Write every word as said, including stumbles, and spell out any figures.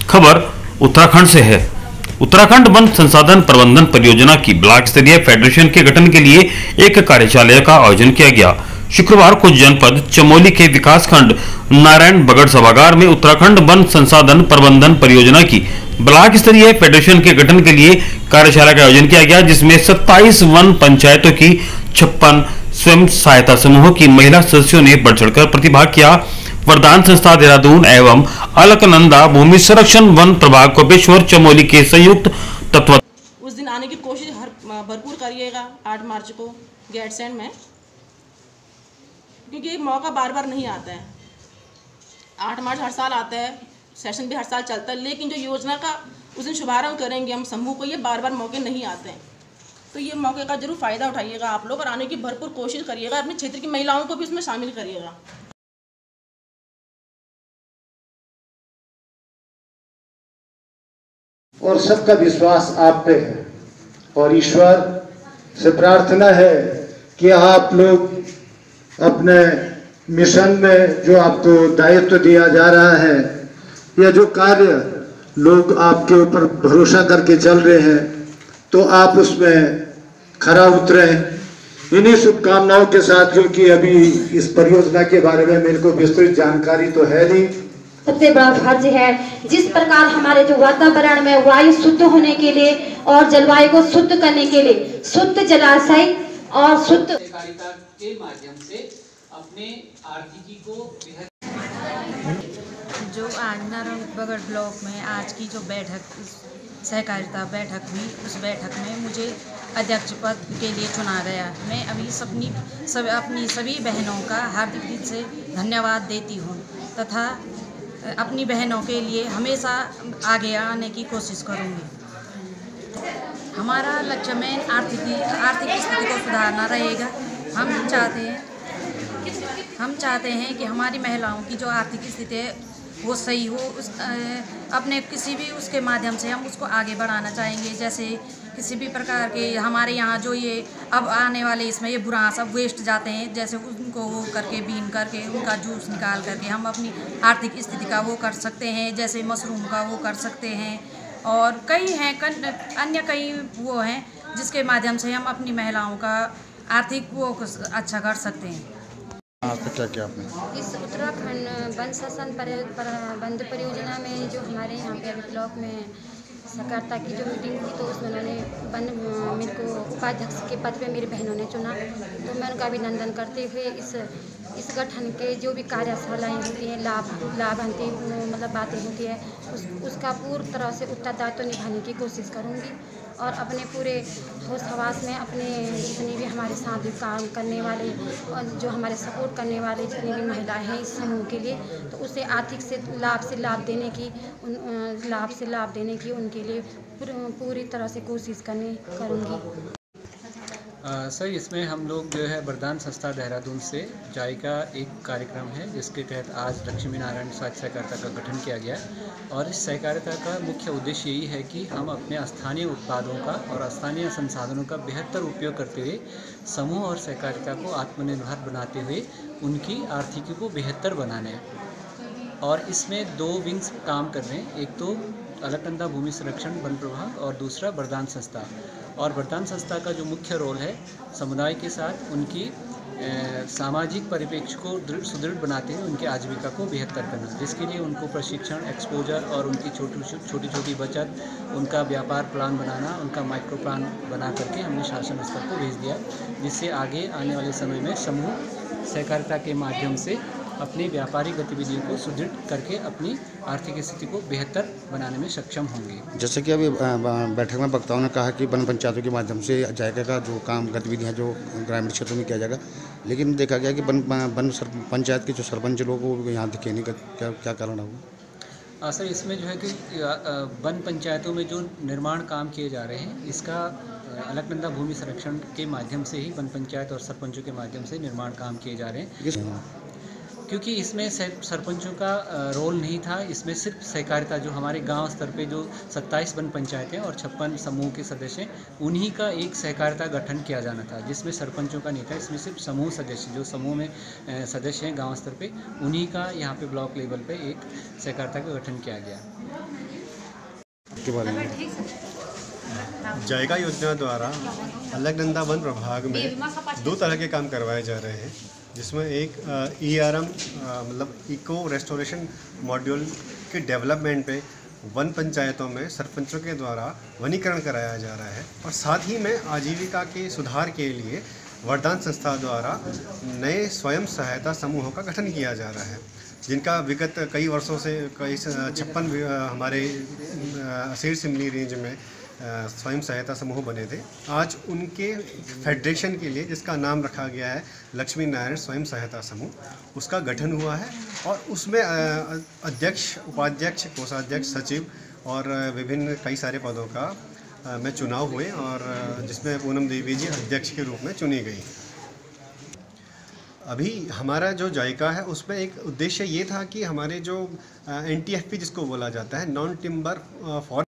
खबर उत्तराखंड से है। उत्तराखंड वन संसाधन प्रबंधन परियोजना की ब्लॉक स्तरीय फेडरेशन के गठन के लिए एक कार्यशाला का आयोजन किया गया। शुक्रवार को जनपद चमोली के विकासखंड नारायण बगड़ सभागार में उत्तराखंड वन संसाधन प्रबंधन परियोजना की ब्लॉक स्तरीय फेडरेशन के गठन के लिए कार्यशाला का आयोजन किया गया, जिसमें सत्ताईस वन पंचायतों की छप्पन स्वयं सहायता समूहों की महिला सदस्यों ने बढ़ चढ़कर प्रतिभाग किया। वरदान संस्था देहरादून एवं अलकनंदा भूमि संरक्षण वन प्रभाग कोपेश्वर चमोली के संयुक्त तत्वाधान उस दिन आने की कोशिश हर भरपूर करिएगा आठ मार्च को गैरसैंड में, क्योंकि ये मौका बार बार नहीं आता है। आठ मार्च हर साल आता है, सेशन भी हर साल चलता है, लेकिन जो योजना का उस दिन शुभारंभ करेंगे हम समूह को, ये बार बार मौके नहीं आते हैं। तो ये मौके का जरूर फायदा उठाइएगा आप लोग और आने की भरपूर कोशिश करिएगा। अपने क्षेत्र की महिलाओं को भी इसमें शामिल करिएगा। और सबका विश्वास आप पे है और ईश्वर से प्रार्थना है कि आप लोग अपने मिशन में जो आपको दायित्व दिया जा रहा है या जो कार्य लोग आपके ऊपर भरोसा करके चल रहे हैं, तो आप उसमें खरा उतरे। इन्हीं शुभकामनाओं के साथ, क्योंकि अभी इस परियोजना के बारे में मेरे को विस्तृत जानकारी तो है नहीं। सबसे बड़ा फर्ज है जिस प्रकार हमारे जो वातावरण में वायु शुद्ध होने के लिए और जलवायु को शुद्ध करने के लिए शुद्ध जलाशय और शुद्ध सहकारिता के माध्यम से अपने आर्थिकी को जो आज नारायण बगड़ ब्लॉक में आज की जो बैठक सहकारिता बैठक हुई, उस बैठक में मुझे अध्यक्ष पद के लिए चुना गया। मैं अभी सबनी सब अपनी सभी बहनों का हार्दिक दिल से धन्यवाद देती हूँ तथा अपनी बहनों के लिए हमेशा आगे आने की कोशिश करूँगी। हमारा लक्ष्य में आर्थिक आर्थिक स्थिति को सुधारना रहेगा। हम चाहते हैं हम चाहते हैं कि हमारी महिलाओं की जो आर्थिक स्थिति है वो सही हो। उस अपने किसी भी उसके माध्यम से हम उसको आगे बढ़ाना चाहेंगे। जैसे किसी भी प्रकार के हमारे यहाँ जो ये अब आने वाले इसमें ये बुरा सब वेस्ट जाते हैं, जैसे उनको वो करके बीन करके उनका जूस निकाल करके हम अपनी आर्थिक स्थिति का वो कर सकते हैं। जैसे मशरूम का वो कर सकते हैं और कई हैं अन्य कई वो हैं जिसके माध्यम से हम अपनी महिलाओं का आर्थिक वो अच्छा कर सकते हैं। क्या क्या आपने इस उत्तराखंड वन शासन प्रबंध परियोजना में जो हमारे यहाँ पे अभी ब्लॉक में सहकारिता की जो मीटिंग थी, तो उसमें उन्होंने वन मेरे को उपाध्यक्ष के पद पे मेरी बहनों ने चुना। तो मैं उनका अभिनंदन करते हुए इस इस गठन के जो भी कार्यशालाएँ होती हैं, लाभ लाभांती मतलब बातें होती है, उस उसका पूरी तरह से उत्तरदायित्व तो निभाने की कोशिश करूँगी और अपने पूरे होश हवास में अपने जितने भी हमारे साथ भी काम करने वाले और जो हमारे सपोर्ट करने वाले जितनी भी महिलाएं हैं इस समूह के लिए, तो उसे आर्थिक से लाभ से लाभ देने की उन लाभ से लाभ देने की उनके लिए पूरी तरह से कोशिश करने करूँगी। सर, इसमें हम लोग जो है वरदान संस्था देहरादून से जाई का एक कार्यक्रम है, जिसके तहत आज लक्ष्मी नारायण स्वास्थ्य सहकारिता का गठन किया गया और इस सहकारिता का मुख्य उद्देश्य यही है कि हम अपने स्थानीय उत्पादों का और स्थानीय संसाधनों का बेहतर उपयोग करते हुए समूह और सहकारिता को आत्मनिर्भर बनाते हुए उनकी आर्थिकी को बेहतर बनाने और इसमें दो विंग्स काम कर रहे हैं। एक तो अलकनंदा भूमि संरक्षण वन प्रभाग और दूसरा वरदान संस्था। और वरदान संस्था का जो मुख्य रोल है समुदाय के साथ उनकी ए, सामाजिक परिप्रेक्ष्य को सुदृढ़ बनाते हुए उनकी आजीविका को बेहतर करना, जिसके लिए उनको प्रशिक्षण, एक्सपोजर और उनकी छोटी छोटी छोटी बचत, उनका व्यापार प्लान बनाना, उनका माइक्रो प्लान बना करके हमने शासन स्तर को भेज दिया, जिससे आगे आने वाले समय में समूह सहकारिता के माध्यम से अपनी व्यापारिक गतिविधियों को सुदृढ़ करके अपनी आर्थिक स्थिति को बेहतर बनाने में सक्षम होंगे। जैसे कि अभी बैठक में वक्ताओं ने कहा कि वन पंचायतों के माध्यम से जायका का जो काम गतिविधियां जो ग्रामीण क्षेत्रों में किया जाएगा, लेकिन देखा गया कि वन वन पंचायत के जो सरपंच लोग वो यहाँ दिखे नहीं, क्या क्या कारण होगा? सर, इसमें जो है कि वन पंचायतों में जो निर्माण काम किए जा रहे हैं, इसका अलकनंदा भूमि संरक्षण के माध्यम से ही वन पंचायत और सरपंचों के माध्यम से निर्माण काम किए जा रहे हैं। क्योंकि इसमें सरपंचों का रोल नहीं था, इसमें सिर्फ सहकारिता जो हमारे गांव स्तर पे जो सत्ताईस वन पंचायतें और छप्पन समूह के सदस्य हैं, उन्हीं का एक सहकारिता गठन किया जाना था, जिसमें सरपंचों का नहीं था। इसमें सिर्फ समूह सदस्य जो समूह में सदस्य हैं गांव स्तर पे, उन्हीं का यहाँ पे ब्लॉक लेवल पे एक सहकारिता का गठन किया गया। के बारे में जायका योजना द्वारा अलकनंदा वन प्रभाग में दो तरह के काम करवाए जा रहे हैं, जिसमें एक ई आर एम मतलब इको रेस्टोरेशन मॉड्यूल के डेवलपमेंट पे वन पंचायतों में सरपंचों के द्वारा वनीकरण कराया जा रहा है, और साथ ही में आजीविका के सुधार के लिए वरदान संस्था द्वारा नए स्वयं सहायता समूहों का गठन किया जा रहा है, जिनका विगत कई वर्षों से कई छप्पन हमारे असीर सिमली रेंज में स्वयं सहायता समूह बने थे। आज उनके फेडरेशन के लिए, जिसका नाम रखा गया है लक्ष्मी नारायण स्वयं सहायता समूह, उसका गठन हुआ है, और उसमें अध्यक्ष, उपाध्यक्ष, कोषाध्यक्ष, सचिव और विभिन्न कई सारे पदों का में चुनाव हुए, और जिसमें पूनम देवी जी अध्यक्ष के रूप में चुनी गई। अभी हमारा जो जायका है उसमें एक उद्देश्य ये था कि हमारे जो एन टी एफ पी जिसको बोला जाता है, नॉन टिम्बर फॉरेस्ट